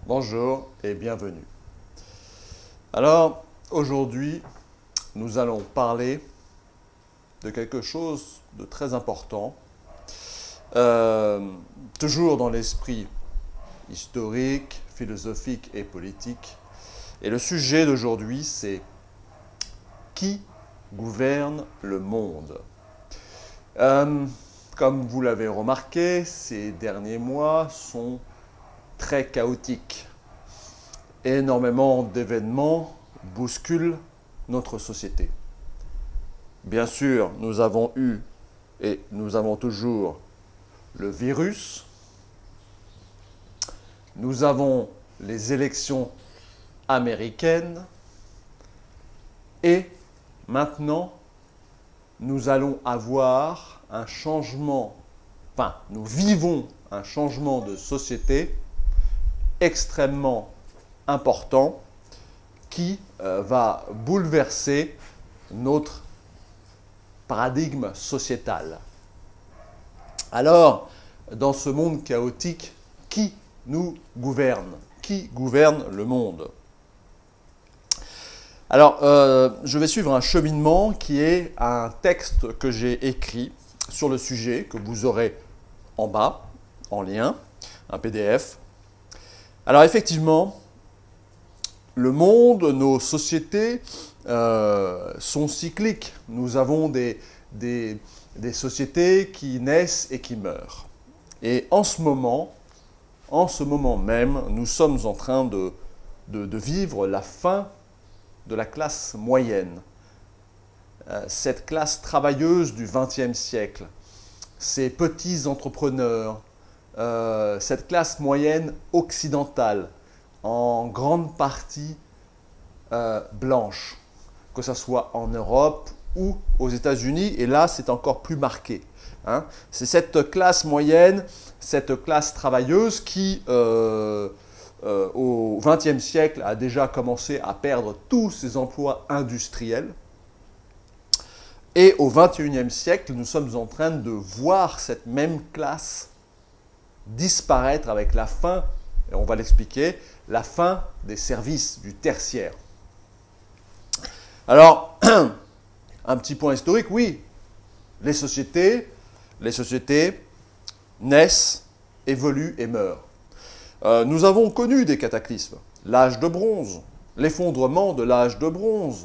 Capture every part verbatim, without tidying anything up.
Bonjour et bienvenue. Alors, aujourd'hui, nous allons parler de quelque chose de très important, euh, toujours dans l'esprit historique, philosophique et politique. Et le sujet d'aujourd'hui, c'est qui gouverne le monde? euh, Comme vous l'avez remarqué, ces derniers mois sont très chaotiques. Énormément d'événements bousculent notre société. Bien sûr, nous avons eu et nous avons toujours le virus. Nous avons les élections américaines. Et maintenant, nous allons avoir un changement, enfin, nous vivons un changement de société extrêmement important qui euh, va bouleverser notre paradigme sociétal. Alors, dans ce monde chaotique, qui nous gouverne? Qui gouverne le monde? Alors, euh, je vais suivre un cheminement qui est un texte que j'ai écrit sur le sujet, que vous aurez en bas, en lien, un P D F. Alors effectivement, le monde, nos sociétés euh, sont cycliques. Nous avons des, des, des sociétés qui naissent et qui meurent. Et en ce moment, en ce moment même, nous sommes en train de, de, de vivre la fin de la classe moyenne. Euh, cette classe travailleuse du vingtième siècle, ces petits entrepreneurs, Euh, cette classe moyenne occidentale, en grande partie euh, blanche, que ce soit en Europe ou aux États-Unis, et là c'est encore plus marqué. Hein. C'est cette classe moyenne, cette classe travailleuse qui, euh, euh, au vingtième siècle, a déjà commencé à perdre tous ses emplois industriels. Et au vingt et unième siècle, nous sommes en train de voir cette même classe disparaître avec la fin, et on va l'expliquer, la fin des services du tertiaire. Alors, un petit point historique, oui, les sociétés, les sociétés naissent, évoluent et meurent. Euh, nous avons connu des cataclysmes. L'âge de bronze, l'effondrement de l'âge de bronze,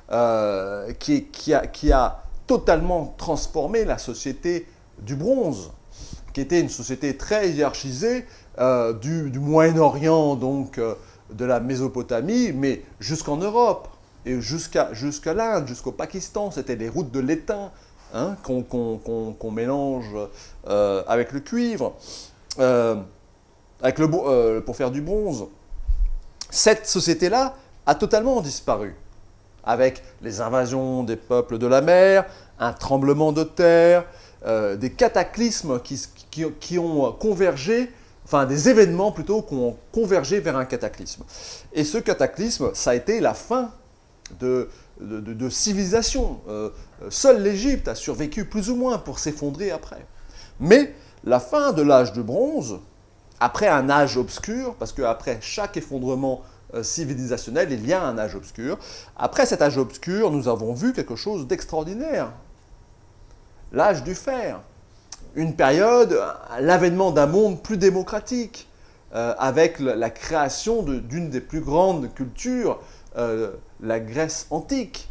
euh, qui, qui, a, qui a totalement transformé la société du bronze, qui était une société très hiérarchisée euh, du, du Moyen-Orient, donc euh, de la Mésopotamie, mais jusqu'en Europe, et jusqu'à jusqu'à l'Inde, jusqu'au Pakistan. C'était les routes de l'étain hein, qu'on qu'on, qu'on, qu'on mélange euh, avec le cuivre, euh, avec le, euh, pour faire du bronze. Cette société-là a totalement disparu, avec les invasions des peuples de la mer, un tremblement de terre, euh, des cataclysmes qui, qui, qui ont convergé, enfin des événements plutôt qui ont convergé vers un cataclysme. Et ce cataclysme, ça a été la fin de, de, de, de civilisation. Euh, seule l'Égypte a survécu plus ou moins pour s'effondrer après. Mais la fin de l'âge de bronze, après un âge obscur, parce qu'après chaque effondrement euh, civilisationnel, il y a un âge obscur, après cet âge obscur, nous avons vu quelque chose d'extraordinaire. L'âge du fer, une période, l'avènement d'un monde plus démocratique, euh, avec la création d'une des plus grandes cultures, euh, la Grèce antique.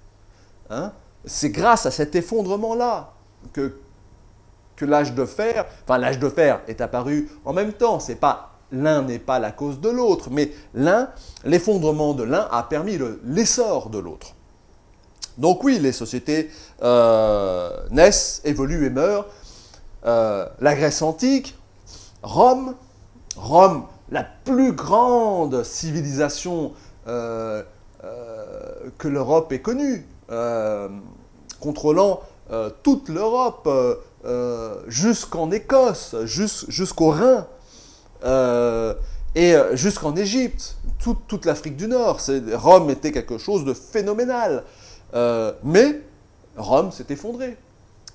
Hein? C'est grâce à cet effondrement-là que, que l'âge de fer, enfin l'âge de fer est apparu en même temps. C'est pas l'un n'est pas la cause de l'autre, mais l'un, l'effondrement de l'un a permis l'essor de l'autre. Donc oui, les sociétés euh, naissent, évoluent et meurent. Euh, la Grèce antique, Rome, Rome, la plus grande civilisation euh, euh, que l'Europe ait connue, euh, contrôlant euh, toute l'Europe, euh, euh, jusqu'en Écosse, jusqu'au Rhin, euh, et jusqu'en Égypte, toute, toute l'Afrique du Nord. Rome était quelque chose de phénoménal. Euh, mais Rome s'est effondrée.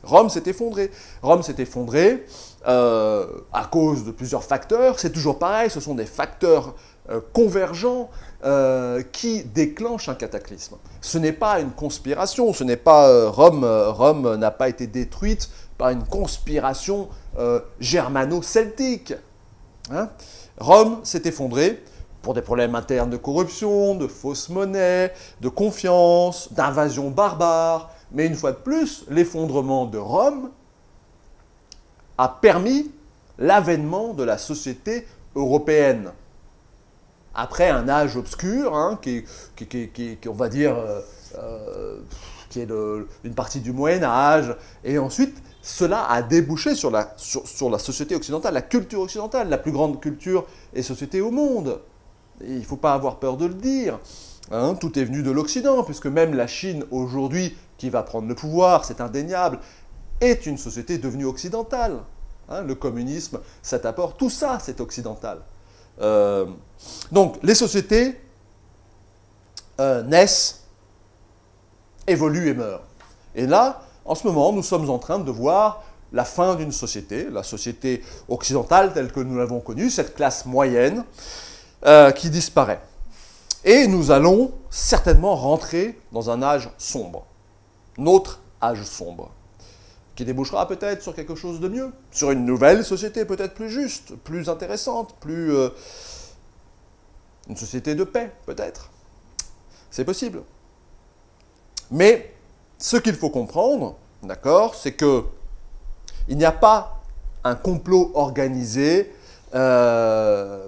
Rome s'est effondrée. Rome s'est effondrée euh, à cause de plusieurs facteurs. C'est toujours pareil, ce sont des facteurs euh, convergents euh, qui déclenchent un cataclysme. Ce n'est pas une conspiration, ce n'est pas euh, Rome, euh, Rome n'a pas été détruite par une conspiration euh, germano-celtique. Hein? Rome s'est effondrée pour des problèmes internes de corruption, de fausse monnaie, de confiance, d'invasion barbare. Mais une fois de plus, l'effondrement de Rome a permis l'avènement de la société européenne. Après un âge obscur, hein, qui, qui, qui, qui, qui, on va dire, euh, euh, qui est le, une partie du Moyen-Âge, et ensuite, cela a débouché sur la, sur, sur la société occidentale, la culture occidentale, la plus grande culture et société au monde. Et il ne faut pas avoir peur de le dire. Hein, tout est venu de l'Occident, puisque même la Chine, aujourd'hui, qui va prendre le pouvoir, c'est indéniable, est une société devenue occidentale. Hein, le communisme, cet apport, tout ça, c'est occidental. Euh, donc, les sociétés euh, naissent, évoluent et meurent. Et là, en ce moment, nous sommes en train de voir la fin d'une société, la société occidentale telle que nous l'avons connue, cette classe moyenne euh, qui disparaît. Et nous allons certainement rentrer dans un âge sombre, notre âge sombre, qui débouchera peut-être sur quelque chose de mieux, sur une nouvelle société peut-être plus juste, plus intéressante, plus euh, une société de paix peut-être. C'est possible. Mais ce qu'il faut comprendre, d'accord, c'est que il n'y a pas un complot organisé. Euh,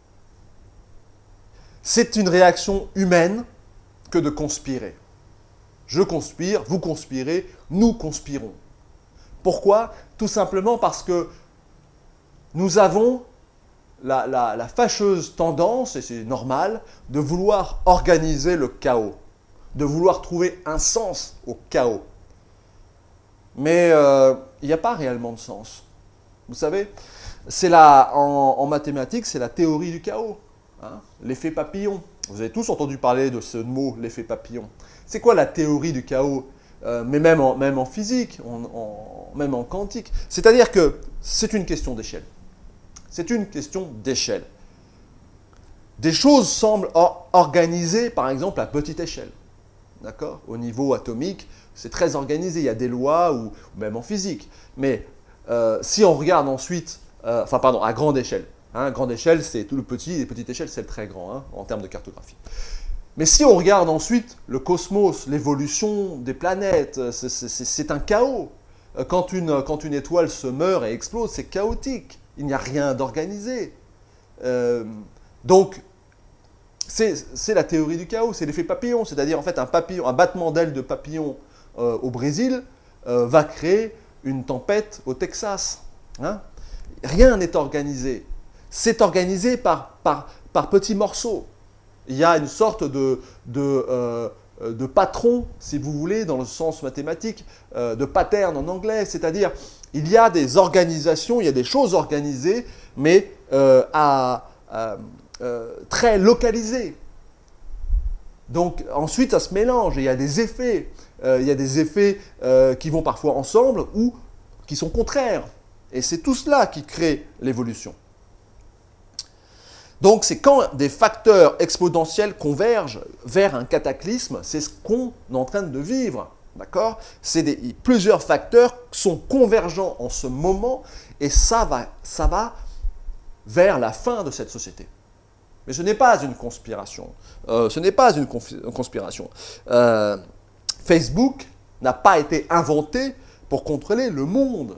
c'est une réaction humaine que de conspirer. Je conspire, vous conspirez, nous conspirons. Pourquoi? Tout simplement parce que nous avons la, la, la fâcheuse tendance, et c'est normal, de vouloir organiser le chaos, de vouloir trouver un sens au chaos. Mais euh, il n'y a pas réellement de sens. Vous savez, c'est la, en, en mathématiques, c'est la théorie du chaos, hein, l'effet papillon. Vous avez tous entendu parler de ce mot, l'effet papillon. C'est quoi la théorie du chaos? euh, Mais même en, même en physique, en, en, même en quantique. C'est-à-dire que c'est une question d'échelle. C'est une question d'échelle. Des choses semblent or organisées, par exemple, à petite échelle. D'accord? Au niveau atomique, c'est très organisé. Il y a des lois, ou, ou même en physique. Mais euh, si on regarde ensuite, euh, enfin pardon, à grande échelle. Hein, grande échelle, c'est tout le petit, et petite échelle, c'est le très grand, hein, en termes de cartographie. Mais si on regarde ensuite le cosmos, l'évolution des planètes, c'est un chaos. Quand une, quand une étoile se meurt et explose, c'est chaotique. Il n'y a rien d'organisé. Euh, donc, c'est la théorie du chaos, c'est l'effet papillon. C'est-à-dire, en fait, un, papillon, un battement d'aile de papillon euh, au Brésil euh, va créer une tempête au Texas. Hein? Rien n'est organisé. C'est organisé par, par, par petits morceaux. Il y a une sorte de, de, euh, de patron, si vous voulez, dans le sens mathématique, euh, de pattern en anglais. C'est-à-dire, il y a des organisations, il y a des choses organisées, mais euh, à, à, euh, très localisées. Donc, ensuite, ça se mélange et il y a des effets. Euh, il y a des effets euh, qui vont parfois ensemble ou qui sont contraires. Et c'est tout cela qui crée l'évolution. Donc, c'est quand des facteurs exponentiels convergent vers un cataclysme, c'est ce qu'on est en train de vivre. D'accord? C'est plusieurs facteurs sont convergents en ce moment et ça va, ça va vers la fin de cette société. Mais ce n'est pas une conspiration. Euh, ce n'est pas une conspiration. Euh, Facebook n'a pas été inventé pour contrôler le monde.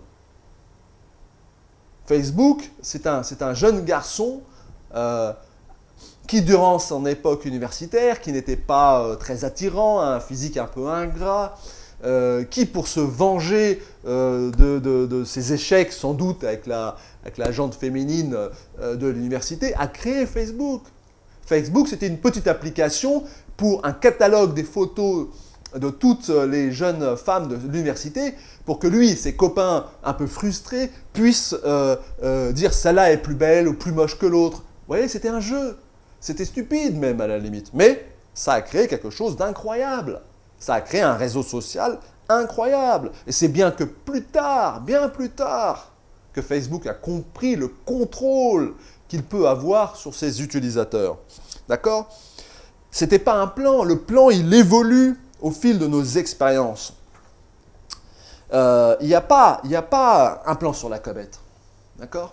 Facebook, c'est un, c'est un jeune garçon Euh, qui, durant son époque universitaire, qui n'était pas euh, très attirant, un physique un peu ingrat, euh, qui, pour se venger euh, de, de, de ses échecs, sans doute avec la, avec la jante féminine euh, de l'université, a créé Facebook. Facebook, c'était une petite application pour un catalogue des photos de toutes les jeunes femmes de l'université, pour que lui, ses copains un peu frustrés, puissent euh, euh, dire « celle-là est plus belle ou plus moche que l'autre ». Vous voyez, c'était un jeu. C'était stupide même à la limite. Mais ça a créé quelque chose d'incroyable. Ça a créé un réseau social incroyable. Et c'est bien que plus tard, bien plus tard, que Facebook a compris le contrôle qu'il peut avoir sur ses utilisateurs. D'accord? Ce n'était pas un plan. Le plan, il évolue au fil de nos expériences. Euh, il n'y a pas, il n'y a pas un plan sur la comète. D'accord?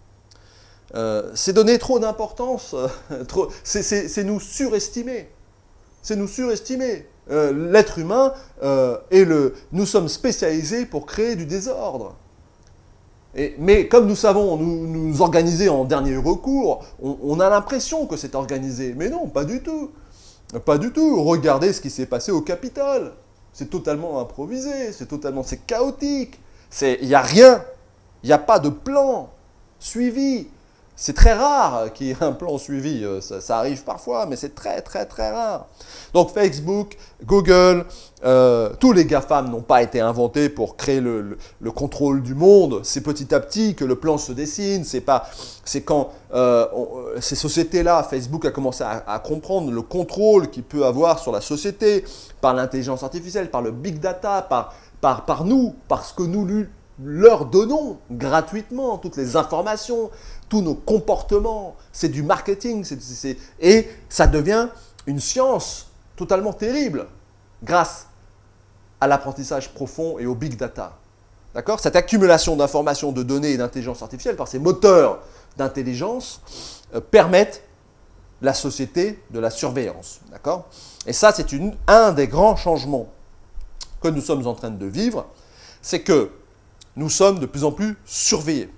euh, C'est donner trop d'importance. Euh, c'est nous surestimer. C'est nous surestimer. Euh, L'être humain, euh, est le, nous sommes spécialisés pour créer du désordre. Et, mais comme nous savons nous, nous organiser en dernier recours, on, on a l'impression que c'est organisé. Mais non, pas du tout. Pas du tout. Regardez ce qui s'est passé au Capitole. C'est totalement improvisé, c'est totalement, c'est chaotique. Il n'y a rien, il n'y a pas de plan suivi. C'est très rare qu'il y ait un plan suivi, ça, ça arrive parfois, mais c'est très très très rare. Donc Facebook, Google, euh, tous les GAFAM n'ont pas été inventés pour créer le, le, le contrôle du monde. C'est petit à petit que le plan se dessine. C'est pas, c'est quand euh, on, ces sociétés-là, Facebook a commencé à, à comprendre le contrôle qu'il peut avoir sur la société par l'intelligence artificielle, par le big data, par, par, par nous, parce que nous lui, leur donnons gratuitement toutes les informations, tous nos comportements. C'est du marketing. c'est, c'est, et ça devient une science totalement terrible grâce à l'apprentissage profond et au big data. D'accord? Cette accumulation d'informations, de données et d'intelligence artificielle par ces moteurs d'intelligence euh, permettent la société de la surveillance. D'accord? Et ça, c'est un des grands changements que nous sommes en train de vivre, c'est que nous sommes de plus en plus surveillés.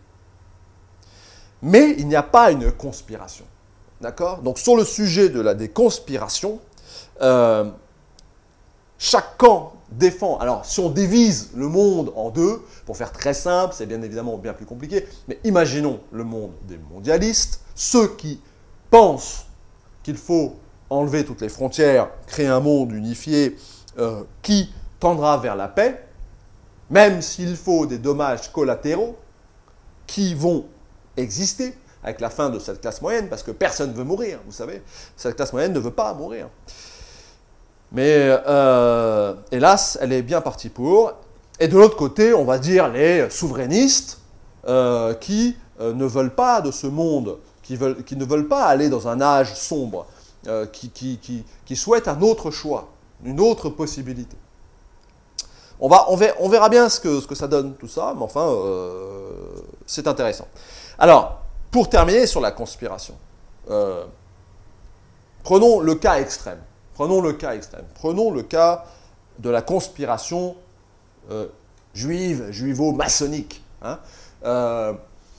Mais il n'y a pas une conspiration. D'accord? Donc sur le sujet de la, des conspirations, euh, chaque camp défend. Alors si on divise le monde en deux, pour faire très simple, c'est bien évidemment bien plus compliqué, mais imaginons le monde des mondialistes, ceux qui pensent qu'il faut enlever toutes les frontières, créer un monde unifié euh, qui tendra vers la paix, même s'il faut des dommages collatéraux qui vont exister avec la fin de cette classe moyenne, parce que personne ne veut mourir, vous savez. Cette classe moyenne ne veut pas mourir. Mais euh, hélas, elle est bien partie pour. Et de l'autre côté, on va dire les souverainistes euh, qui euh, ne veulent pas de ce monde, qui, veulent, qui ne veulent pas aller dans un âge sombre, euh, qui, qui, qui, qui souhaitent un autre choix, une autre possibilité. On, va, on, verra, on verra bien ce que, ce que ça donne tout ça, mais enfin, euh, c'est intéressant. Alors, pour terminer sur la conspiration, euh, prenons le cas extrême. Prenons le cas extrême. Prenons le cas de la conspiration euh, juive, juivo-maçonnique. Hein. Euh,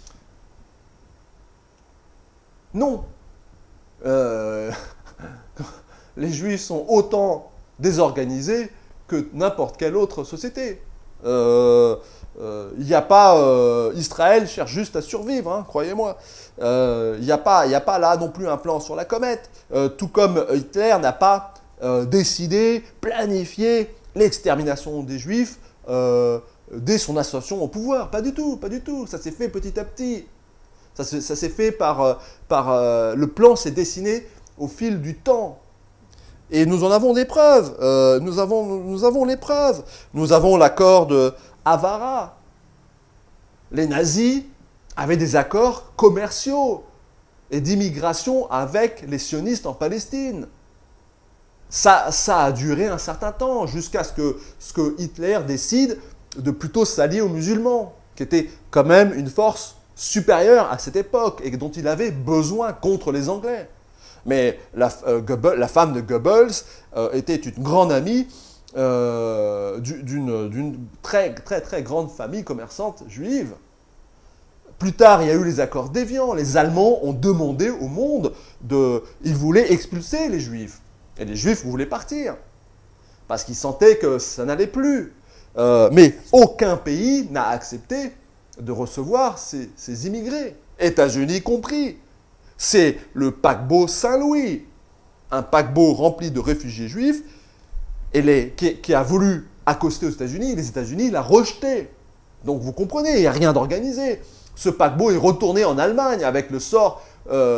non. Euh, les juifs sont autant désorganisés que n'importe quelle autre société. Euh, euh, il n'y a pas... Euh, Israël cherche juste à survivre, hein, croyez-moi. Euh, il n'y a pas, il n'y a pas là non plus un plan sur la comète. Euh, tout comme Hitler n'a pas euh, décidé, planifié l'extermination des Juifs euh, dès son ascension au pouvoir. Pas du tout, pas du tout. Ça s'est fait petit à petit. Ça, ça s'est fait par... Euh, par euh, le plan s'est dessiné au fil du temps. Et nous en avons des preuves. Euh, nous avons, nous avons les preuves. Nous avons l'accord de Avara. Les nazis avaient des accords commerciaux et d'immigration avec les sionistes en Palestine. Ça, ça a duré un certain temps, jusqu'à ce que, ce que Hitler décide de plutôt s'allier aux musulmans, qui était quand même une force supérieure à cette époque et dont il avait besoin contre les Anglais. Mais la, euh, Goebbels, la femme de Goebbels euh, était une grande amie euh, d'une très, très, très grande famille commerçante juive. Plus tard, il y a eu les accords d'Évian. Les Allemands ont demandé au monde de... Ils voulaient expulser les Juifs. Et les Juifs voulaient partir. Parce qu'ils sentaient que ça n'allait plus. Euh, mais aucun pays n'a accepté de recevoir ces, ces immigrés. États-Unis compris. C'est le paquebot Saint-Louis, un paquebot rempli de réfugiés juifs, et les, qui, qui a voulu accoster aux États-Unis, les États-Unis l'ont rejeté. Donc vous comprenez, il n'y a rien d'organisé. Ce paquebot est retourné en Allemagne avec le sort euh,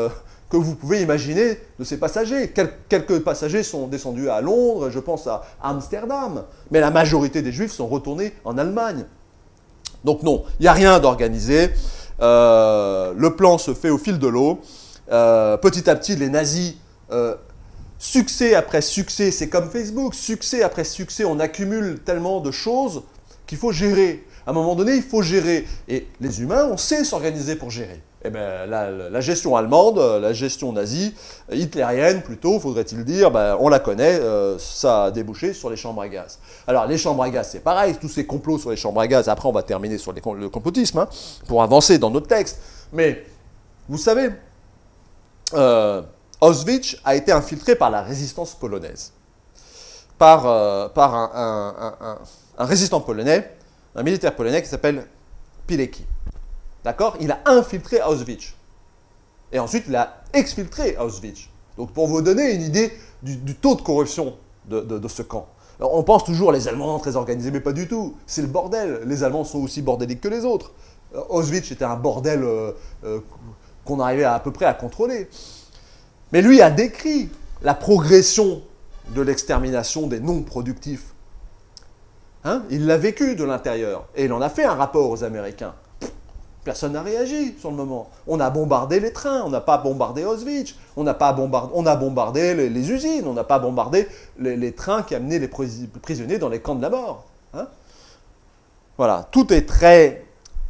que vous pouvez imaginer de ces passagers. Quel, quelques passagers sont descendus à Londres, je pense à Amsterdam, mais la majorité des Juifs sont retournés en Allemagne. Donc non, il n'y a rien d'organisé. Euh, le plan se fait au fil de l'eau. Euh, petit à petit, les nazis, euh, succès après succès, c'est comme Facebook, succès après succès, on accumule tellement de choses qu'il faut gérer. À un moment donné, il faut gérer. Et les humains, on sait s'organiser pour gérer. Eh bien, la, la gestion allemande, la gestion nazie, hitlérienne plutôt, faudrait-il dire, ben, on la connaît, euh, ça a débouché sur les chambres à gaz. Alors, les chambres à gaz, c'est pareil, tous ces complots sur les chambres à gaz, après on va terminer sur les, le complotisme, hein, pour avancer dans notre texte. Mais, vous savez, euh, Auschwitz a été infiltré par la résistance polonaise, par, euh, par un, un, un, un résistant polonais, un militaire polonais qui s'appelle Pilecki. D'accord? Il a infiltré Auschwitz. Et ensuite, il a exfiltré Auschwitz. Donc, pour vous donner une idée du, du taux de corruption de, de, de ce camp. Alors, on pense toujours les Allemands très organisés, mais pas du tout. C'est le bordel. Les Allemands sont aussi bordéliques que les autres. Auschwitz était un bordel euh, euh, qu'on arrivait à, à peu près à contrôler. Mais lui a décrit la progression de l'extermination des non-productifs. Hein? Il l'a vécu de l'intérieur. Et il en a fait un rapport aux Américains. Personne n'a réagi sur le moment. On a bombardé les trains, on n'a pas bombardé Auschwitz, on, n'a pas bombardé, on a bombardé les, les usines, on n'a pas bombardé les, les trains qui amenaient les prisonniers dans les camps de la mort. Hein? Voilà, tout est très...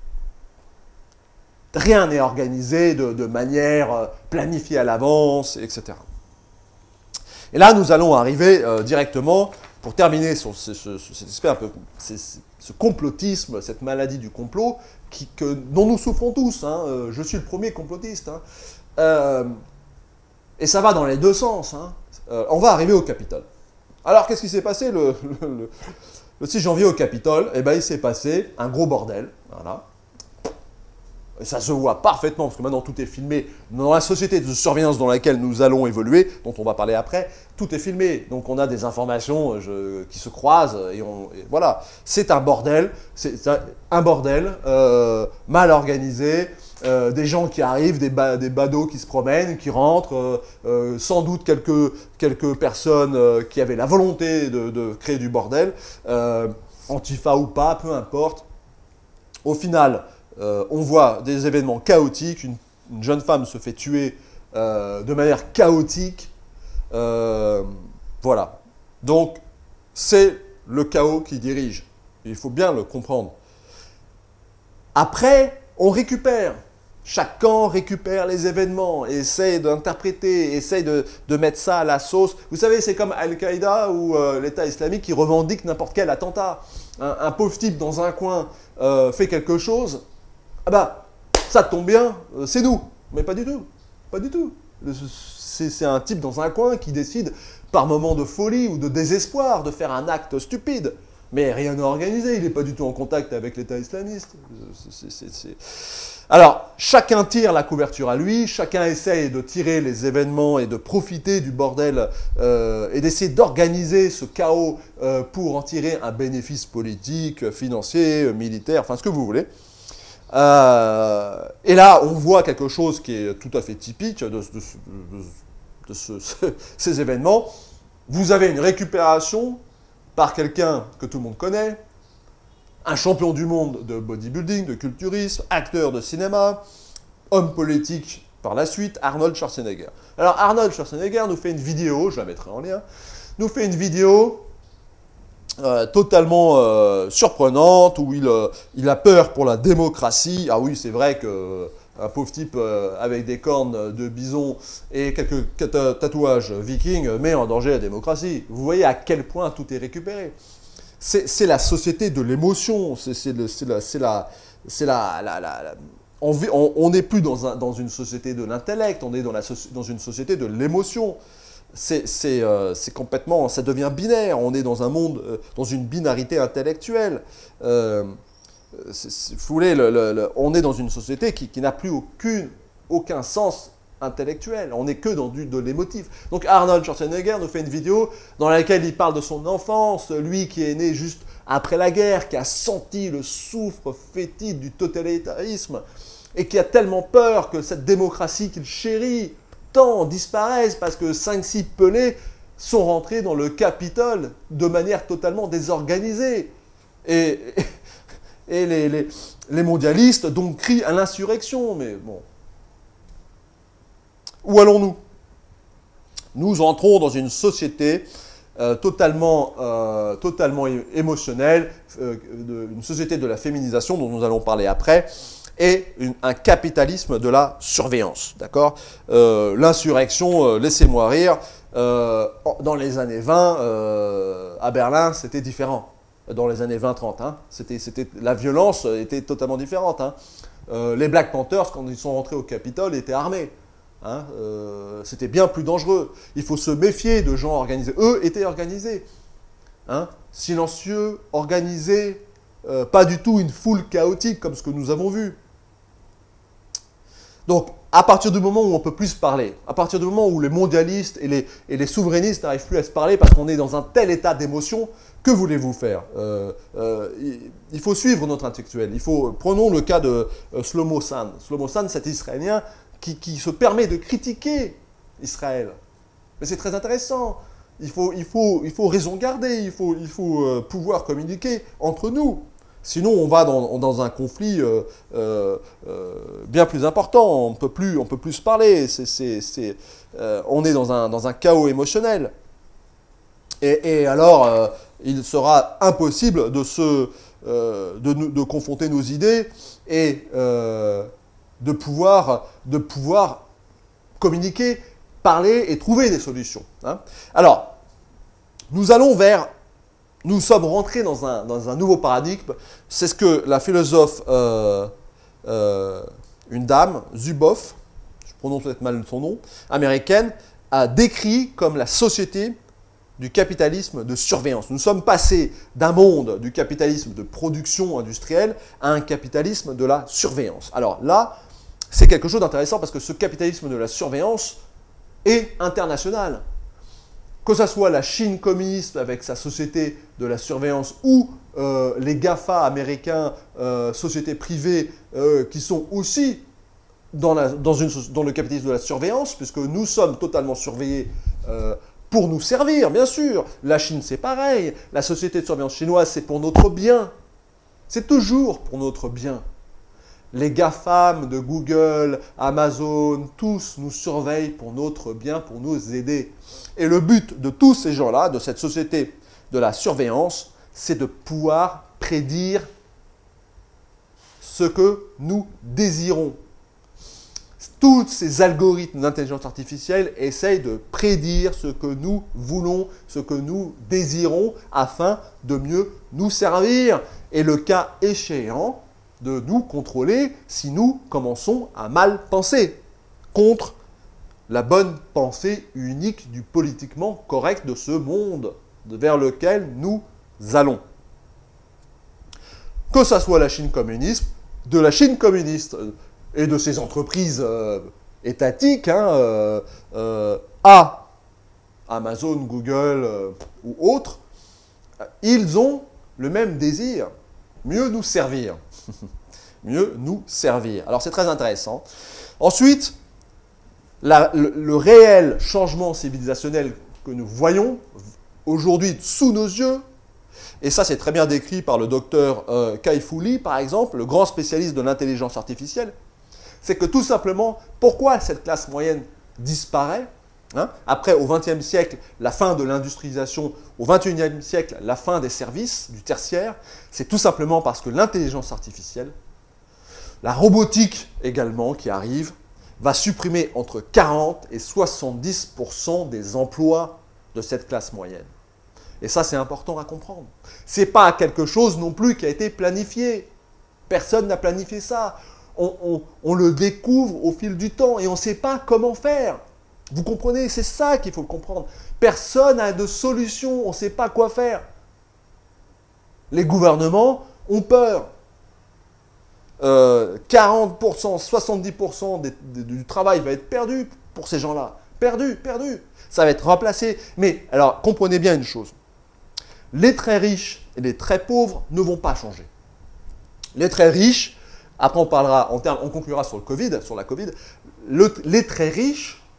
Rien n'est organisé de, de manière planifiée à l'avance, et cetera. Et là, nous allons arriver euh, directement, pour terminer sur ce, ce, cet aspect un peu, ce, ce complotisme, cette maladie du complot, qui, que, dont nous souffrons tous. Hein. Euh, je suis le premier complotiste. Hein. Euh, et ça va dans les deux sens. Hein. Euh, on va arriver au Capitole. Alors, qu'est-ce qui s'est passé le, le, le, le six janvier au Capitole? Eh bien, il s'est passé un gros bordel. Voilà. Et ça se voit parfaitement, parce que maintenant tout est filmé. Dans la société de surveillance dans laquelle nous allons évoluer, dont on va parler après, tout est filmé. Donc on a des informations je, qui se croisent, et, on, et voilà. C'est un bordel, c'est un, un bordel, euh, mal organisé, euh, des gens qui arrivent, des, ba, des badauds qui se promènent, qui rentrent, euh, euh, sans doute quelques, quelques personnes euh, qui avaient la volonté de, de créer du bordel, euh, Antifa ou pas, peu importe. Au final... Euh, on voit des événements chaotiques, une, une jeune femme se fait tuer euh, de manière chaotique. Euh, voilà. Donc, c'est le chaos qui dirige. Il faut bien le comprendre. Après, on récupère. Chaque camp récupère les événements, essaye d'interpréter, essaye de, de mettre ça à la sauce. Vous savez, c'est comme Al-Qaïda ou euh, l'État islamique qui revendique n'importe quel attentat. Un, un pauvre type dans un coin euh, fait quelque chose. Ah bah, ça tombe bien, euh, c'est nous. Mais pas du tout. Pas du tout. C'est un type dans un coin qui décide, par moment de folie ou de désespoir, de faire un acte stupide. Mais rien n'est organisé, il n'est pas du tout en contact avec l'État islamiste. C est, c est, c est... Alors, chacun tire la couverture à lui, chacun essaye de tirer les événements et de profiter du bordel euh, et d'essayer d'organiser ce chaos euh, pour en tirer un bénéfice politique, financier, militaire, enfin ce que vous voulez. Euh, et là, on voit quelque chose qui est tout à fait typique de, de, de, de ce, ce, ces événements. Vous avez une récupération par quelqu'un que tout le monde connaît, un champion du monde de bodybuilding, de culturisme, acteur de cinéma, homme politique par la suite, Arnold Schwarzenegger. Alors Arnold Schwarzenegger nous fait une vidéo, je la mettrai en lien, nous fait une vidéo Euh, totalement euh, surprenante, où il, euh, il a peur pour la démocratie. Ah oui, c'est vrai qu'un euh, pauvre type euh, avec des cornes de bison et quelques tatouages vikings met en danger la démocratie. Vous voyez à quel point tout est récupéré. C'est la société de l'émotion, c'est la... la, la, la, la on n'est plus dans, un, dans une société de l'intellect, on est dans, la, dans une société de l'émotion. C'est euh, complètement, ça devient binaire, on est dans un monde, euh, dans une binarité intellectuelle. Euh, vous voulez, le, le, le, on est dans une société qui, qui n'a plus aucune, aucun sens intellectuel, on n'est que dans du, de l'émotif. Donc Arnold Schwarzenegger nous fait une vidéo dans laquelle il parle de son enfance, lui qui est né juste après la guerre, qui a senti le souffle fétide du totalitarisme, et qui a tellement peur que cette démocratie qu'il chérit temps disparaissent parce que cinq six pelés sont rentrés dans le Capitole de manière totalement désorganisée. Et, et les, les, les mondialistes donc crient à l'insurrection. Mais bon. Où allons-nous? Nous entrons dans une société euh, totalement, euh, totalement émotionnelle, euh, de, une société de la féminisation dont nous allons parler après, et une, un capitalisme de la surveillance. D'accord euh, L'insurrection, euh, laissez-moi rire, euh, dans les années vingt, euh, à Berlin, c'était différent. Dans les années vingt trente, hein, c'était, c'était, la violence était totalement différente. Hein. Euh, les Black Panthers, quand ils sont rentrés au Capitole, étaient armés. Hein, euh, c'était bien plus dangereux. Il faut se méfier de gens organisés. Eux étaient organisés. Hein, silencieux, organisés, euh, pas du tout une foule chaotique comme ce que nous avons vu. Donc, à partir du moment où on ne peut plus se parler, à partir du moment où les mondialistes et les, et les souverainistes n'arrivent plus à se parler parce qu'on est dans un tel état d'émotion, que voulez-vous faire? euh, euh, il, il faut suivre notre intellectuel. Il faut, prenons le cas de euh, Shlomo San. Shlomo San, cet Israélien qui, qui se permet de critiquer Israël. Mais c'est très intéressant. Il faut, il faut, il faut raison garder, il faut, il faut euh, pouvoir communiquer entre nous. Sinon, on va dans, dans un conflit euh, euh, euh, bien plus important. On ne peut plus, on peut plus se parler. C'est, c'est, c'est, euh, on est dans un, dans un chaos émotionnel. Et, et alors, euh, il sera impossible de, se, euh, de, de confronter nos idées et euh, de, pouvoir, de pouvoir communiquer, parler et trouver des solutions. Hein. Alors, nous allons vers... Nous sommes rentrés dans un, dans un nouveau paradigme. C'est ce que la philosophe, euh, euh, une dame, Zuboff, je prononce peut-être mal son nom, américaine, a décrit comme la société du capitalisme de surveillance. Nous sommes passés d'un monde du capitalisme de production industrielle à un capitalisme de la surveillance. Alors là, c'est quelque chose d'intéressant parce que ce capitalisme de la surveillance est international. Que ce soit la Chine communiste avec sa société de la surveillance ou euh, les GAFA américains, euh, sociétés privées, euh, qui sont aussi dans, la, dans, une, dans le capitalisme de la surveillance, puisque nous sommes totalement surveillés euh, pour nous servir, bien sûr. La Chine, c'est pareil. La société de surveillance chinoise, c'est pour notre bien. C'est toujours pour notre bien. Les GAFAM de Google, Amazon, tous nous surveillent pour notre bien, pour nous aider. Et le but de tous ces gens-là, de cette société de la surveillance, c'est de pouvoir prédire ce que nous désirons. Tous ces algorithmes d'intelligence artificielle essayent de prédire ce que nous voulons, ce que nous désirons, afin de mieux nous servir. Et le cas échéant, de nous contrôler si nous commençons à mal penser contre la bonne pensée unique du politiquement correct de ce monde vers lequel nous allons. Que ce soit la Chine communiste, de la Chine communiste et de ses entreprises euh, étatiques, hein, euh, euh, à Amazon, Google euh, ou autres, ils ont le même désir, mieux nous servir. Mieux nous servir. Alors c'est très intéressant. Ensuite, la, le, le réel changement civilisationnel que nous voyons aujourd'hui sous nos yeux, et ça c'est très bien décrit par le docteur euh, Kai-Fu Lee, par exemple, le grand spécialiste de l'intelligence artificielle, c'est que tout simplement, pourquoi cette classe moyenne disparaît? Hein, après, au vingtième siècle, la fin de l'industrialisation, au vingt et unième siècle, la fin des services, du tertiaire, c'est tout simplement parce que l'intelligence artificielle, la robotique également qui arrive, va supprimer entre quarante et soixante-dix pour cent des emplois de cette classe moyenne. Et ça, c'est important à comprendre. Ce n'est pas quelque chose non plus qui a été planifié. Personne n'a planifié ça. On, on, on le découvre au fil du temps et on ne sait pas comment faire. Vous comprenez? C'est ça qu'il faut comprendre. Personne n'a de solution, on ne sait pas quoi faire. Les gouvernements ont peur. Euh, quarante pour cent, soixante-dix pour cent des, des, du travail va être perdu pour ces gens-là. Perdu, perdu. Ça va être remplacé. Mais alors, comprenez bien une chose. Les très riches et les très pauvres ne vont pas changer. Les très riches, après on parlera, en termes, on conclura sur le Covid, sur la Covid, le, les très riches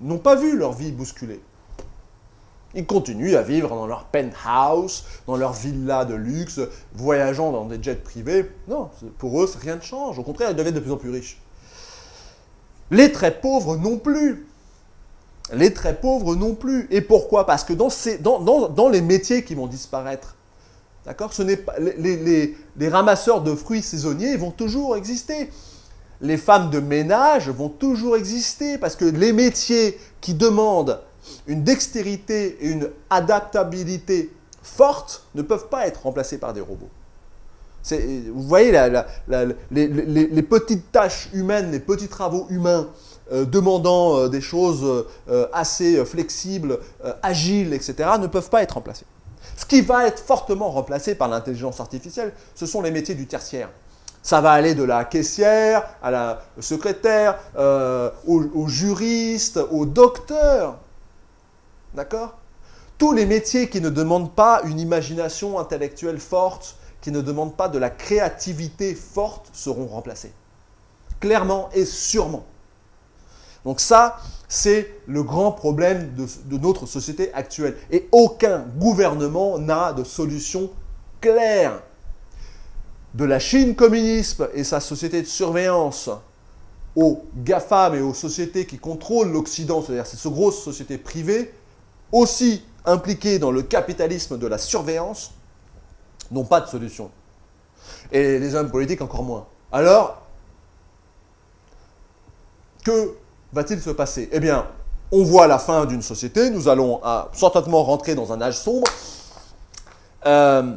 n'ont pas vu leur vie bousculée. Ils continuent à vivre dans leur penthouse, dans leur villa de luxe, voyageant dans des jets privés. Non, pour eux, rien ne change. Au contraire, ils deviennent de plus en plus riches. Les très pauvres non plus. Les très pauvres non plus. Et pourquoi? Parce que dans, ces, dans, dans, dans les métiers qui vont disparaître, d'accord, ce n'est pas, les, les, les ramasseurs de fruits saisonniers vont toujours exister. Les femmes de ménage vont toujours exister parce que les métiers qui demandent une dextérité et une adaptabilité forte ne peuvent pas être remplacés par des robots. Vous voyez, la, la, la, les, les, les petites tâches humaines, les petits travaux humains euh, demandant euh, des choses euh, assez flexibles, euh, agiles, et cetera, ne peuvent pas être remplacés. Ce qui va être fortement remplacé par l'intelligence artificielle, ce sont les métiers du tertiaire. Ça va aller de la caissière à la secrétaire, euh, au, au juriste, au docteur. D'accord? Tous les métiers qui ne demandent pas une imagination intellectuelle forte, qui ne demandent pas de la créativité forte, seront remplacés. Clairement et sûrement. Donc ça, c'est le grand problème de, de notre société actuelle. Et aucun gouvernement n'a de solution claire. De la Chine communiste et sa société de surveillance aux GAFAM et aux sociétés qui contrôlent l'Occident, c'est-à-dire ces grosses sociétés privées, aussi impliquées dans le capitalisme de la surveillance, n'ont pas de solution. Et les hommes politiques encore moins. Alors, que va-t-il se passer? Eh bien, on voit la fin d'une société, nous allons à, certainement rentrer dans un âge sombre. Euh,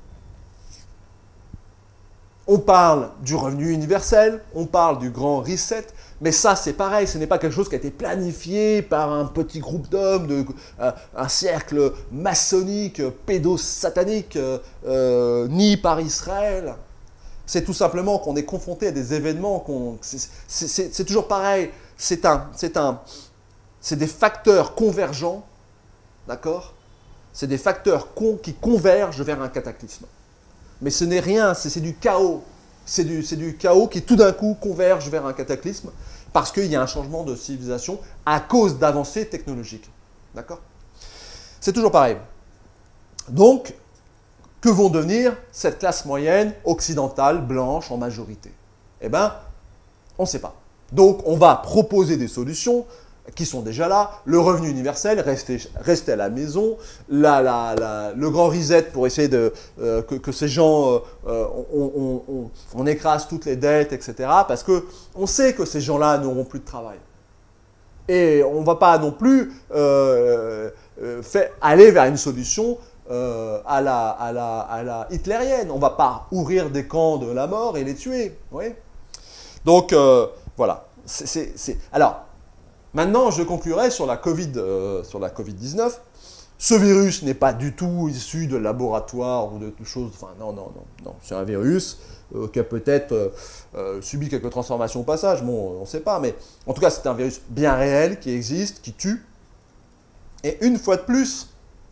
on parle du revenu universel, on parle du grand reset, mais ça c'est pareil, ce n'est pas quelque chose qui a été planifié par un petit groupe d'hommes, de, euh, un cercle maçonnique, pédosatanique, euh, euh, ni par Israël. C'est tout simplement qu'on est confronté à des événements, qu'on, c'est toujours pareil, c'est un, c'est un, c'est des facteurs convergents, d'accord? C'est des facteurs con, qui convergent vers un cataclysme. Mais ce n'est rien, c'est du chaos. C'est du, du chaos qui tout d'un coup converge vers un cataclysme parce qu'il y a un changement de civilisation à cause d'avancées technologiques. D'accord? C'est toujours pareil. Donc, que vont devenir cette classe moyenne occidentale, blanche, en majorité? Eh bien, on ne sait pas. Donc, on va proposer des solutions qui sont déjà là, le revenu universel, rester, rester à la maison, la, la, la, le grand reset pour essayer de, euh, que, que ces gens, euh, on, on, on, on écrase toutes les dettes, et cetera. Parce qu'on sait que ces gens-là n'auront plus de travail. Et on ne va pas non plus euh, euh, fait, aller vers une solution euh, à, la, à, la, à la hitlérienne. On ne va pas ouvrir des camps de la mort et les tuer. Oui. Donc, euh, voilà. C'est, c'est... Alors, maintenant, je conclurai sur la Covid, euh, sur la Covid dix-neuf. Ce virus n'est pas du tout issu de laboratoire ou de, de choses... Enfin, non, non, non. non. C'est un virus euh, qui a peut-être euh, euh, subi quelques transformations au passage. Bon, on ne sait pas. Mais en tout cas, c'est un virus bien réel qui existe, qui tue. Et une fois de plus,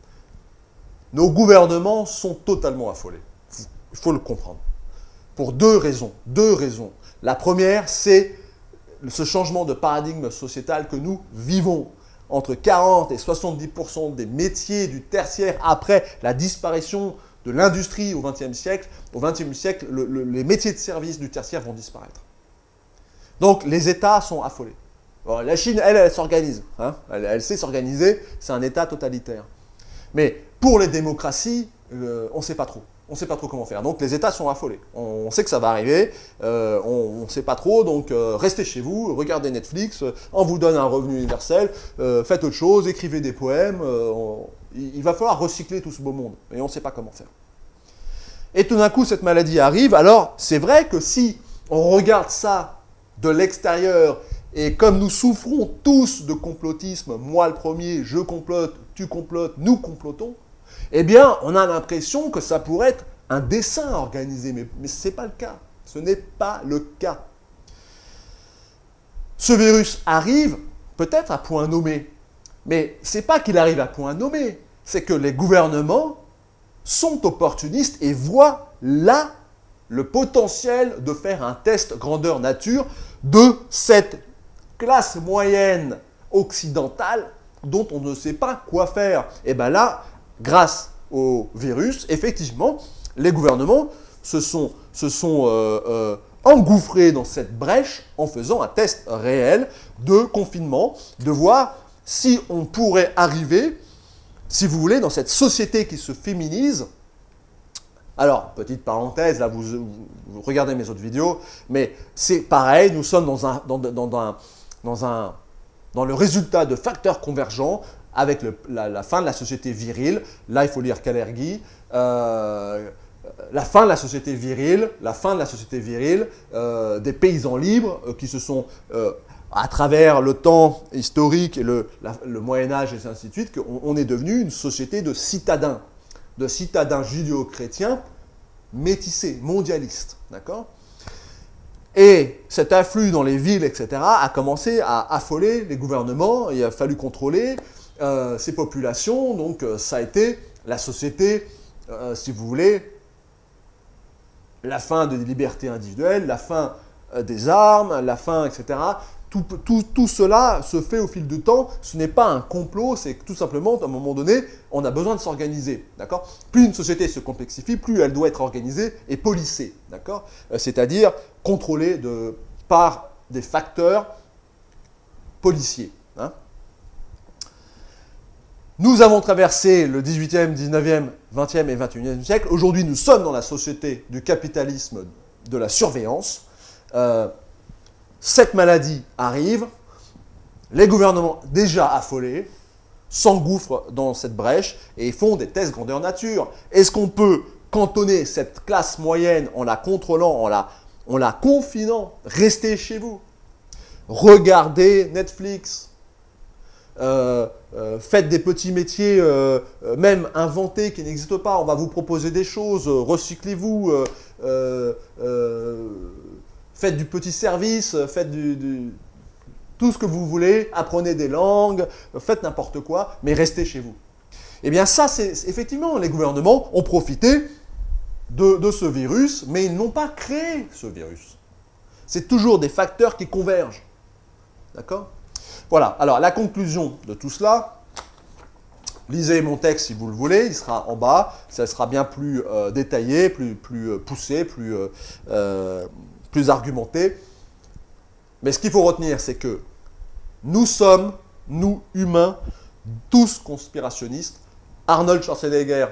nos gouvernements sont totalement affolés. Il faut le comprendre. Pour deux raisons. Deux raisons. La première, c'est ce changement de paradigme sociétal que nous vivons. Entre quarante et soixante-dix pour cent des métiers du tertiaire après la disparition de l'industrie au vingtième siècle, au vingtième siècle, le, le, les métiers de service du tertiaire vont disparaître. Donc les États sont affolés. Bon, la Chine, elle, elle s'organise. Hein, elle, elle sait s'organiser, c'est un État totalitaire. Mais pour les démocraties, euh, on ne sait pas trop. On ne sait pas trop comment faire. Donc les États sont affolés. On sait que ça va arriver, euh, on ne sait pas trop, donc euh, restez chez vous, regardez Netflix, euh, on vous donne un revenu universel, euh, faites autre chose, écrivez des poèmes, euh, on, il va falloir recycler tout ce beau monde, et on ne sait pas comment faire. Et tout d'un coup, cette maladie arrive, alors c'est vrai que si on regarde ça de l'extérieur, et comme nous souffrons tous de complotisme, moi le premier, je complote, tu complotes, nous complotons, eh bien, on a l'impression que ça pourrait être un dessein organisé, mais, mais ce n'est pas le cas. Ce n'est pas le cas. Ce virus arrive peut-être à point nommé, mais ce n'est pas qu'il arrive à point nommé, c'est que les gouvernements sont opportunistes et voient là le potentiel de faire un test grandeur nature de cette classe moyenne occidentale dont on ne sait pas quoi faire. Et bien là, grâce au virus, effectivement, les gouvernements se sont, se sont euh, euh, engouffrés dans cette brèche en faisant un test réel de confinement, de voir si on pourrait arriver, si vous voulez, dans cette société qui se féminise. Alors, petite parenthèse, là, vous, vous, vous regardez mes autres vidéos, mais c'est pareil, nous sommes dans, un, dans, dans, dans, un, dans, un, dans le résultat de facteurs convergents avec le, la, la fin de la société virile. Là, il faut lire Kalergi. Euh, la fin de la société virile, la fin de la société virile, euh, des paysans libres euh, qui se sont, euh, à travers le temps historique et le, la, le Moyen-Âge et ainsi de suite, qu'on on est devenu une société de citadins. de citadins judéo-chrétiens métissés, mondialistes. D'accord ? Et cet afflux dans les villes, et cetera, a commencé à affoler les gouvernements. Il a fallu contrôler euh, ces populations. Donc, euh, ça a été la société, euh, si vous voulez, la fin des libertés individuelles, la fin euh, des armes, la fin, et cetera. Tout, tout, tout cela se fait au fil du temps. Ce n'est pas un complot, c'est tout simplement, à un moment donné, on a besoin de s'organiser. D'accord ? Plus une société se complexifie, plus elle doit être organisée et policée. D'accord ? C'est-à-dire contrôlée de, par des facteurs policiers. Hein ? Nous avons traversé le dix-huitième, dix-neuvième, vingtième et vingt et unième siècle. Aujourd'hui, nous sommes dans la société du capitalisme de la surveillance. Euh, Cette maladie arrive, les gouvernements déjà affolés s'engouffrent dans cette brèche et font des tests grandeur nature. Est-ce qu'on peut cantonner cette classe moyenne en la contrôlant, en la, en la confinant? Restez chez vous. Regardez Netflix. Euh, euh, faites des petits métiers, euh, euh, même inventés, qui n'existent pas. On va vous proposer des choses. Euh, recyclez-vous. Euh, euh, euh, Faites du petit service, faites du, du, tout ce que vous voulez, apprenez des langues, faites n'importe quoi, mais restez chez vous. Eh bien ça, c'est effectivement, les gouvernements ont profité de, de ce virus, mais ils n'ont pas créé ce virus. C'est toujours des facteurs qui convergent. D'accord ? Voilà, alors la conclusion de tout cela, lisez mon texte si vous le voulez, il sera en bas, ça sera bien plus euh, détaillé, plus, plus euh, poussé, plus... Euh, euh, plus argumenté. Mais ce qu'il faut retenir, c'est que nous sommes, nous humains, tous conspirationnistes. Arnold Schwarzenegger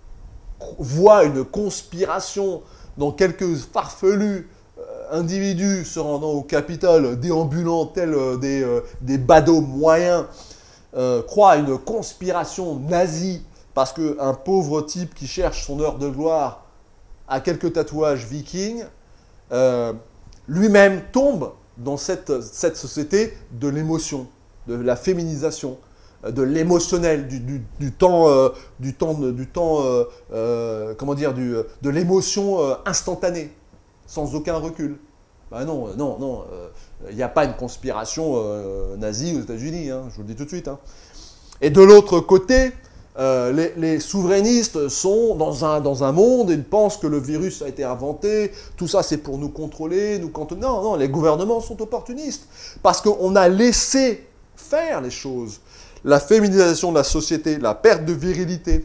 voit une conspiration dans quelques farfelus euh, individus se rendant au Capitole, déambulant tels euh, des, euh, des badauds moyens, euh, croit à une conspiration nazie parce qu'un pauvre type qui cherche son heure de gloire a quelques tatouages vikings. Euh, lui-même tombe dans cette, cette société de l'émotion, de la féminisation, de l'émotionnel, du, du, du temps, euh, du temps, du temps euh, euh, comment dire, du, de l'émotion euh, instantanée, sans aucun recul. Ben non, non, non, il euh, n'y a pas une conspiration euh, nazie aux États-Unis, hein, je vous le dis tout de suite. Hein. Et de l'autre côté, Euh, les, les souverainistes sont dans un, dans un monde, ils pensent que le virus a été inventé, tout ça c'est pour nous contrôler, nous cantonner. Non, non, les gouvernements sont opportunistes, parce qu'on a laissé faire les choses. La féminisation de la société, la perte de virilité,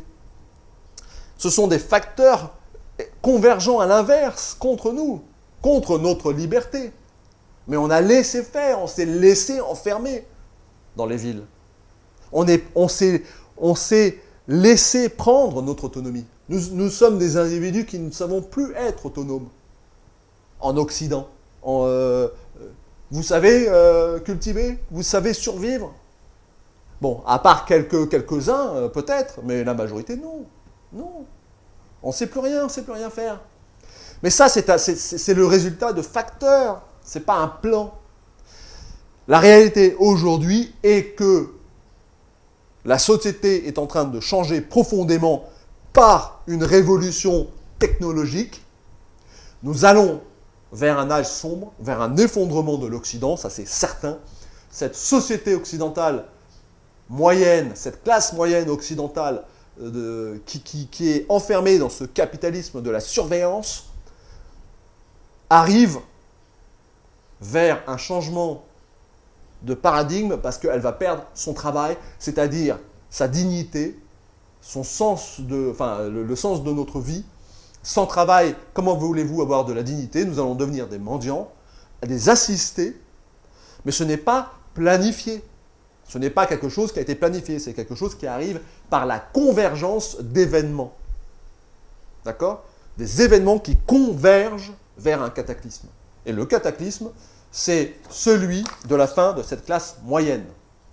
ce sont des facteurs convergents à l'inverse, contre nous, contre notre liberté. Mais on a laissé faire, on s'est laissé enfermer dans les villes. On est, on s'est... On s'est laissé prendre notre autonomie. Nous, nous sommes des individus qui ne savons plus être autonomes en Occident. En, euh, vous savez euh, cultiver, vous savez survivre. Bon, à part quelques, quelques-uns, euh, peut-être, mais la majorité, non. Non. On ne sait plus rien, on ne sait plus rien faire. Mais ça, c'est le résultat de facteurs. Ce n'est pas un plan. La réalité aujourd'hui est que la société est en train de changer profondément par une révolution technologique. Nous allons vers un âge sombre, vers un effondrement de l'Occident, ça c'est certain. Cette société occidentale moyenne, cette classe moyenne occidentale euh, de, qui, qui, qui est enfermée dans ce capitalisme de la surveillance, arrive vers un changement de paradigme parce qu'elle va perdre son travail, c'est-à-dire sa dignité, son sens de, enfin, le, le sens de notre vie. Sans travail, comment voulez-vous avoir de la dignité? Nous allons devenir des mendiants, des assistés, mais ce n'est pas planifié. Ce n'est pas quelque chose qui a été planifié, c'est quelque chose qui arrive par la convergence d'événements. D'accord? Des événements qui convergent vers un cataclysme. Et le cataclysme, c'est celui de la fin de cette classe moyenne.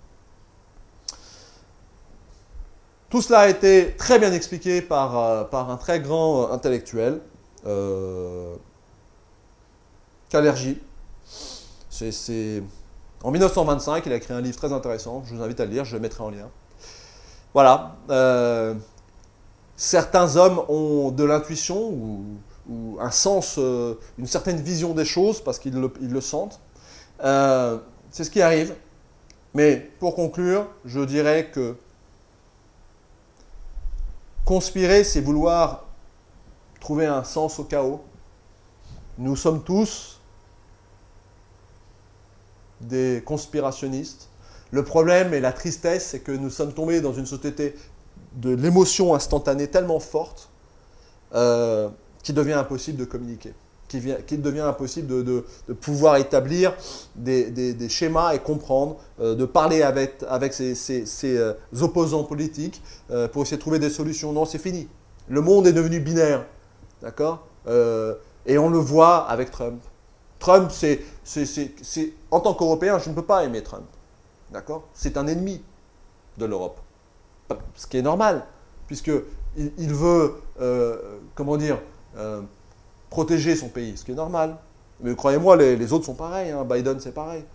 Tout cela a été très bien expliqué par, euh, par un très grand euh, intellectuel, euh, Kalergi. C'est en mille neuf cent vingt-cinq, il a écrit un livre très intéressant, je vous invite à le lire, je le mettrai en lien. Voilà. Euh, certains hommes ont de l'intuition ou, ou un sens, euh, une certaine vision des choses parce qu'ils le, ils le sentent. Euh, C'est ce qui arrive. Mais pour conclure, je dirais que conspirer, c'est vouloir trouver un sens au chaos. Nous sommes tous des conspirationnistes. Le problème et la tristesse, c'est que nous sommes tombés dans une société de l'émotion instantanée tellement forte euh, qu'il devient impossible de communiquer, qu'il qu'il devient impossible de, de, de pouvoir établir des, des, des schémas et comprendre, euh, de parler avec, avec ses, ses, ses euh, opposants politiques euh, pour essayer de trouver des solutions. Non, c'est fini. Le monde est devenu binaire, d'accord euh, et on le voit avec Trump. Trump, c'est, c'est, c'est, c'est, en tant qu'Européen, je ne peux pas aimer Trump. D'accord? C'est un ennemi de l'Europe. Ce qui est normal, puisqu'il il veut, euh, comment dire, euh, protéger son pays, ce qui est normal. Mais croyez-moi, les, les autres sont pareils, hein. Biden, c'est pareil.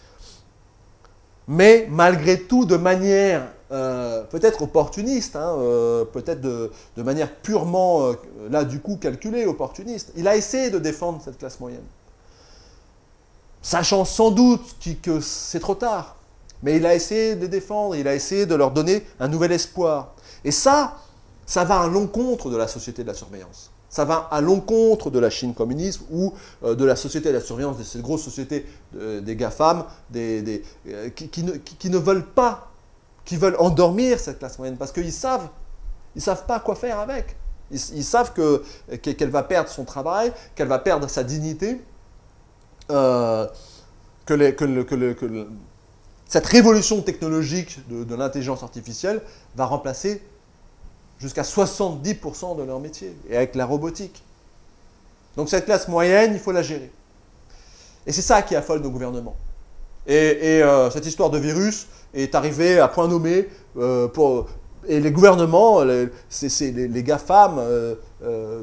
Mais malgré tout, de manière euh, peut-être opportuniste, hein, euh, peut-être de, de manière purement, euh, là du coup, calculée, opportuniste, il a essayé de défendre cette classe moyenne. Sachant sans doute que c'est trop tard. Mais il a essayé de les défendre, il a essayé de leur donner un nouvel espoir. Et ça, ça va à l'encontre de la société de la surveillance. Ça va à l'encontre de la Chine communiste ou euh, de la société de la surveillance, de ces grosses sociétés euh, des GAFAM, des, des, euh, qui, qui, ne, qui, qui ne veulent pas, qui veulent endormir cette classe moyenne parce qu'ils savent, ils ne savent pas quoi faire avec. Ils, ils savent que, qu'elle va perdre son travail, qu'elle va perdre sa dignité, euh, que, les, que, le, que, le, que le, cette révolution technologique de, de l'intelligence artificielle va remplacer jusqu'à soixante-dix pour cent de leur métier, et avec la robotique. Donc cette classe moyenne, il faut la gérer. Et c'est ça qui affole nos gouvernements. Et, et euh, cette histoire de virus est arrivée à point nommé, euh, pour, et les gouvernements, les, c'est, c'est les, les GAFAM, euh, euh,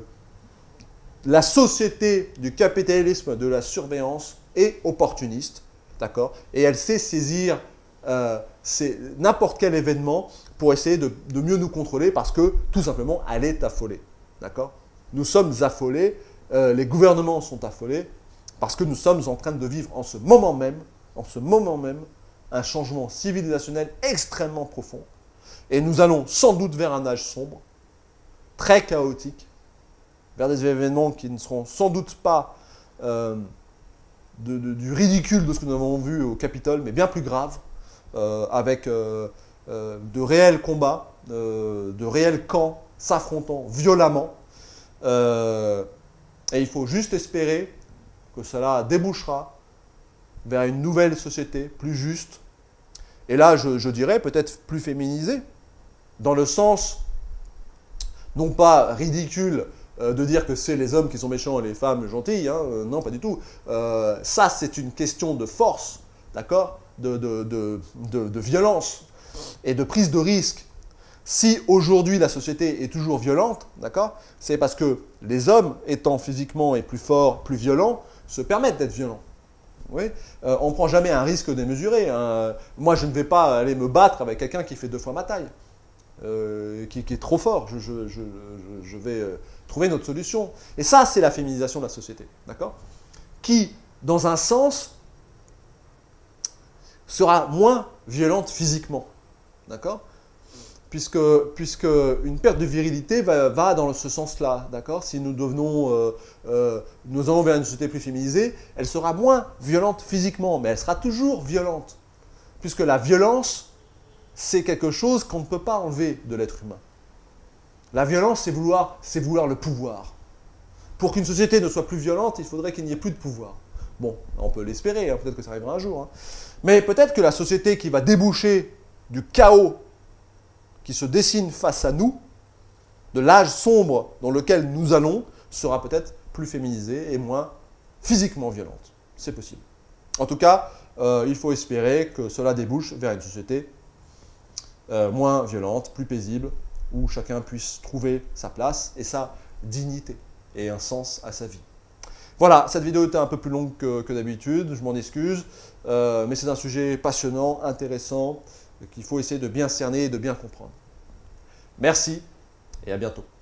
la société du capitalisme de la surveillance est opportuniste, d'accord? Et elle sait saisir euh, n'importe quel événement pour essayer de, de mieux nous contrôler parce que, tout simplement, elle est affolée, d'accord? Nous sommes affolés, euh, les gouvernements sont affolés parce que nous sommes en train de vivre en ce moment même, en ce moment même, un changement civilisationnel extrêmement profond. Et nous allons sans doute vers un âge sombre, très chaotique, vers des événements qui ne seront sans doute pas euh, de, de, du ridicule de ce que nous avons vu au Capitole, mais bien plus grave, euh, avec euh, euh, de réels combats, euh, de réels camps s'affrontant violemment. Euh, et il faut juste espérer que cela débouchera vers une nouvelle société plus juste. Et là, je, je dirais peut-être plus féminisée, dans le sens, non pas ridicule, de dire que c'est les hommes qui sont méchants et les femmes gentilles, hein, euh, non, pas du tout. Euh, ça, c'est une question de force, d'accord, de, de, de, de, de violence et de prise de risque. Si aujourd'hui la société est toujours violente, d'accord, c'est parce que les hommes, étant physiquement et plus forts, plus violents, se permettent d'être violents. Oui, euh, on ne prend jamais un risque démesuré. Hein. Moi, je ne vais pas aller me battre avec quelqu'un qui fait deux fois ma taille. Euh, qui, qui est trop fort, je, je, je, je vais euh, trouver notre solution. Et ça, c'est la féminisation de la société, d'accord? Qui, dans un sens, sera moins violente physiquement, d'accord? Puisque, puisque une perte de virilité va, va dans ce sens-là, d'accord? Si nous devenons, euh, euh, nous allons vers une société plus féminisée, elle sera moins violente physiquement, mais elle sera toujours violente. puisque la violence, c'est quelque chose qu'on ne peut pas enlever de l'être humain. La violence, c'est vouloir, c'est vouloir le pouvoir. Pour qu'une société ne soit plus violente, il faudrait qu'il n'y ait plus de pouvoir. Bon, on peut l'espérer, hein, peut-être que ça arrivera un jour. Hein. Mais peut-être que la société qui va déboucher du chaos qui se dessine face à nous, de l'âge sombre dans lequel nous allons, sera peut-être plus féminisée et moins physiquement violente. C'est possible. En tout cas, euh, il faut espérer que cela débouche vers une société euh, moins violente, plus paisible, où chacun puisse trouver sa place et sa dignité et un sens à sa vie. Voilà, cette vidéo était un peu plus longue que, que d'habitude, je m'en excuse, euh, mais c'est un sujet passionnant, intéressant, qu'il faut essayer de bien cerner et de bien comprendre. Merci et à bientôt.